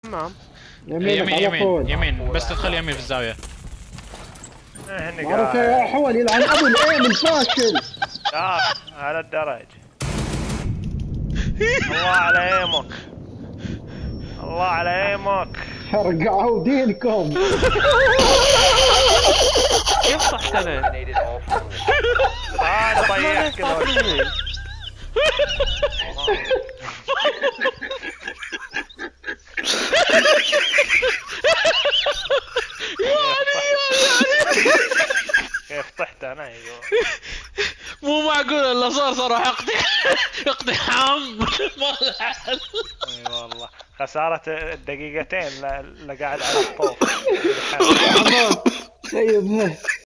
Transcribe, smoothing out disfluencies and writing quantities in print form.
تمام. يمين يمين يمين بس تدخل يمين في الزاوية. معروف يا حول يلعن ابو الايم الفاشل. على الدرج. الله على ايمك. الله على ايمك. رجعوا دينكم. كيف طحت انا؟ انا طيحت كذا. كيف طحت انا؟ ايوه مو معقول اللي صار راح اقتحام ما له حل. اي والله خسارة الدقيقتين اللي قاعد على الطوف. طيب